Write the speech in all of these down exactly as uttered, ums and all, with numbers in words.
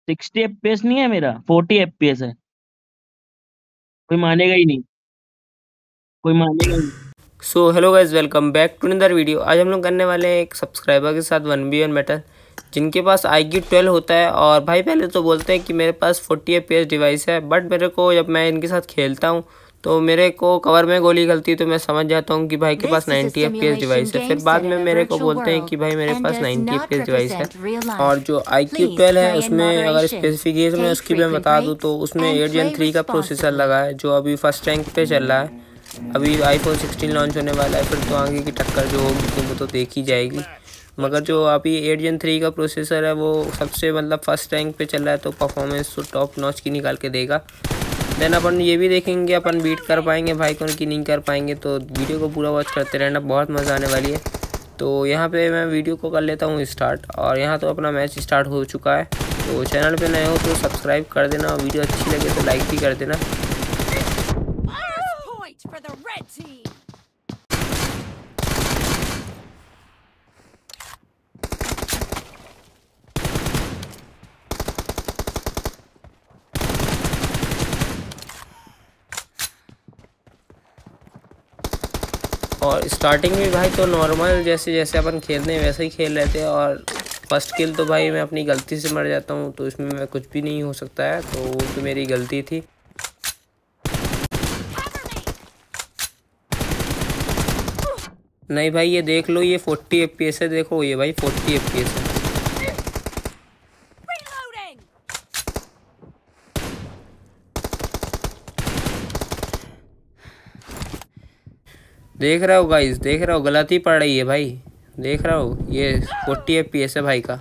Sixty FPS नहीं है मेरा, फोर्टी एफपीएस है। कोई मानेगा ही नहीं, कोई मानेगा ही नहीं। So hello guys, welcome back to another video. आज हम लोग करने वाले हैं एक सब्सक्राइबर के साथ वन बी वन बैटल, जिनके पास आई क्यू ट्वेल्व होता है। और भाई पहले तो बोलते हैं कि मेरे पास फोर्टी एफ पी एस डिवाइस है, बट मेरे को जब मैं इनके साथ खेलता हूँ तो मेरे को कवर में गोली गलती है, तो मैं समझ जाता हूँ कि भाई के पास नाइन्टी एफ पी एस डिवाइस है। फिर बाद में मेरे को बोलते हैं कि भाई मेरे पास नाइन्टी एफ पी एस डिवाइस है। और जो आई क्यू ट्वेल्व है उसमें अगर स्पेसिफिकेशन में उसकी मैं बता दूँ तो उसमें एट जेन थ्री का प्रोसेसर लगा है, जो अभी फर्स्ट रैंक पे चल रहा है। अभी आईफोन सिक्सटीन लॉन्च होने वाला है, फिर तो आगे की टक्कर जो होगी तो वो तो देखी जाएगी। मगर जो अभी एट जेन थ्री का प्रोसेसर है वो सबसे मतलब फर्स्ट रैंक पे चल रहा है, तो परफॉर्मेंस तो टॉप नॉच की निकाल के देगा। देन अपन ये भी देखेंगे अपन बीट कर पाएंगे भाई को कि नहीं कर पाएंगे, तो वीडियो को पूरा वॉच करते रहना, बहुत मज़ा आने वाली है। तो यहाँ पे मैं वीडियो को कर लेता हूँ स्टार्ट, और यहाँ तो अपना मैच स्टार्ट हो चुका है। तो चैनल पे नए हो तो सब्सक्राइब कर देना, और वीडियो अच्छी लगे तो लाइक भी कर देना। For the red team. और स्टार्टिंग में भाई तो नॉर्मल जैसे जैसे अपन खेलते हैं वैसे ही खेल रहे थे, और फर्स्ट किल तो भाई मैं अपनी गलती से मर जाता हूँ, तो इसमें मैं कुछ भी नहीं हो सकता है, तो वो तो मेरी गलती थी। नहीं भाई ये देख लो, ये फोर्टी एफ पी एस है, देखो ये भाई फोर्टी एफ पी एस है। देख रहे हो गाइस, देख रहे हो गलती पड़ रही है भाई, देख रहे हो ये फोर्टी एफ पी एस है भाई का।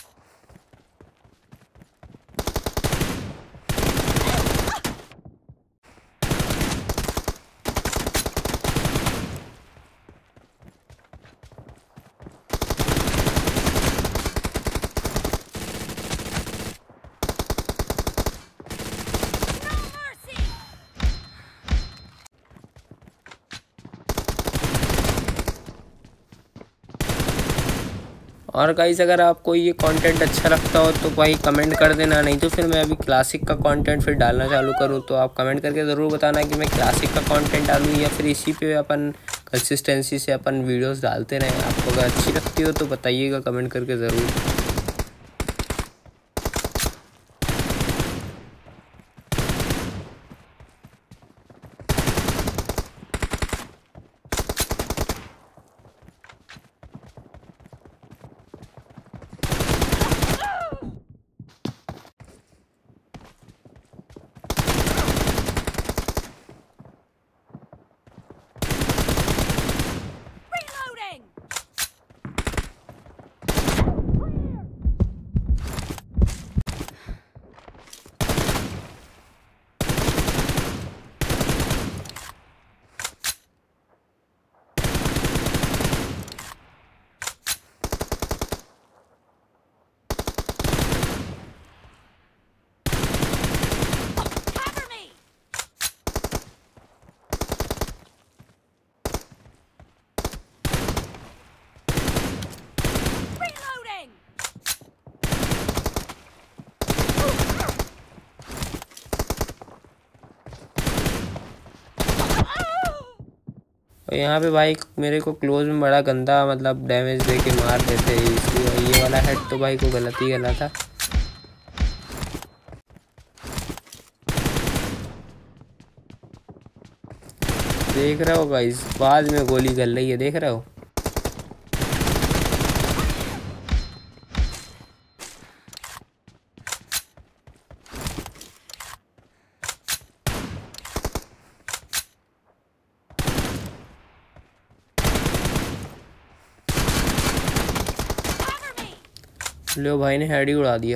और गाइस अगर आपको ये कंटेंट अच्छा लगता हो तो भाई कमेंट कर देना, नहीं तो फिर मैं अभी क्लासिक का कंटेंट फिर डालना चालू करूँ, तो आप कमेंट करके ज़रूर बताना कि मैं क्लासिक का कंटेंट डालूँ या फिर इसी पे अपन कंसिस्टेंसी से अपन वीडियोस डालते रहें। आपको अगर अच्छी लगती हो तो बताइएगा कमेंट करके ज़रूर। और यहाँ पे भाई मेरे को क्लोज में बड़ा गंदा मतलब डैमेज दे के मार देते, इसलिए ये वाला हेड तो भाई को गलत ही गला था। देख रहे हो गाइस, बाद में गोली गल रही है, देख रहे हो। लो भाई ने हेड ही उड़ा दिया।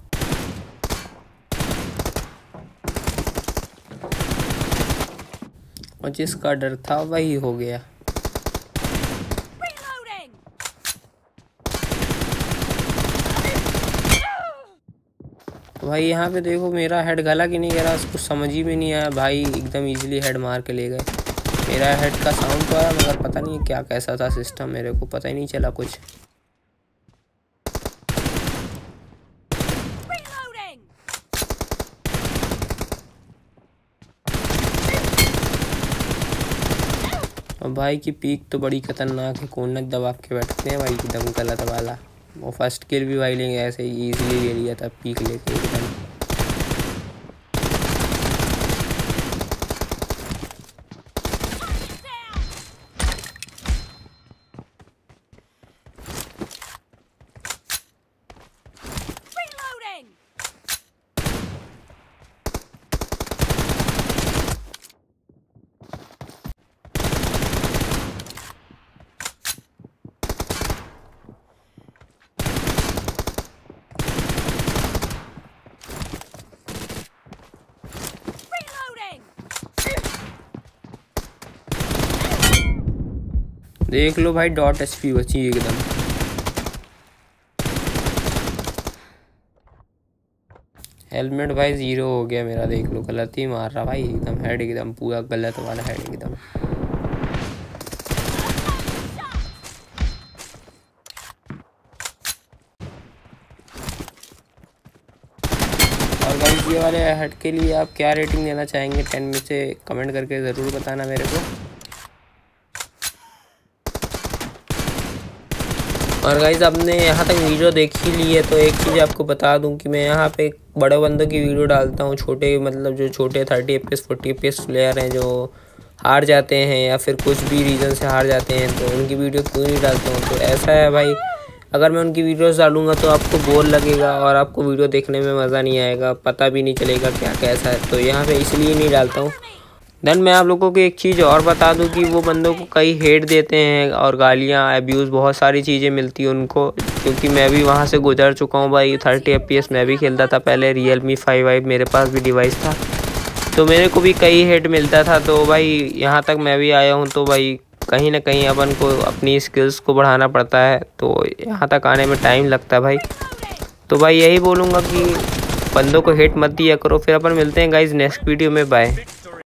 और जिसका डर था वही हो गया। तो भाई यहाँ पे देखो मेरा हेड गला कि नहीं गला, उसको समझ ही में नहीं आया भाई, एकदम इजीली हेड मार के ले गए। मेरा हेड का साउंड तो आया, मगर पता नहीं क्या कैसा था सिस्टम, मेरे को पता ही नहीं चला कुछ। और भाई की पीक तो बड़ी खतरनाक है, कोने दबा के बैठते हैं भाई एकदम गलत वाला। वो फर्स्ट किल भी भाई लेंगे ऐसे ही ईजिली ले लिया था पीक लेके एकदम। देख लो भाई डॉट एचपी बची एकदम। हेलमेट भाई जीरो हो गया मेरा, देख लो गलत ही मार रहा भाई एकदम, हेड एकदम पूरा गलत वाला हेड एकदम। और भाई ये वाले हेड के लिए आप क्या रेटिंग देना चाहेंगे टेन में से, कमेंट करके ज़रूर बताना मेरे को। और गाइस आपने यहाँ तक वीडियो देख ही ली है तो एक चीज़ आपको बता दूं कि मैं यहाँ पे बड़े बंदों की वीडियो डालता हूँ, छोटे मतलब जो छोटे thirty F P S forty F P S player हैं जो हार जाते हैं या फिर कुछ भी रीज़न से हार जाते हैं तो उनकी वीडियो क्यों नहीं डालता हूँ। तो ऐसा है भाई, अगर मैं उनकी वीडियोस डालूंगा तो आपको बोर लगेगा और आपको वीडियो देखने में मज़ा नहीं आएगा, पता भी नहीं चलेगा क्या कैसा है, तो यहाँ पे इसलिए नहीं डालता हूँ। देन मैं आप लोगों को एक चीज़ और बता दूं कि वो बंदों को कई हेट देते हैं और गालियाँ अब्यूज़ बहुत सारी चीज़ें मिलती हैं उनको, क्योंकि मैं भी वहाँ से गुजर चुका हूँ भाई। थर्टी एफ पी एस मैं भी खेलता था पहले, रियल मी फाइव आई मेरे पास भी डिवाइस था, तो मेरे को भी कई हेट मिलता था। तो भाई यहाँ तक मैं भी आया हूँ तो भाई कहीं ना कहीं अपन को अपनी स्किल्स को बढ़ाना पड़ता है, तो यहाँ तक आने में टाइम लगता है भाई। तो भाई यही बोलूँगा कि बंदों को हेट मत दिया करो। फिर अपन मिलते हैं गाइज नेक्स्ट वीडियो में, बाय।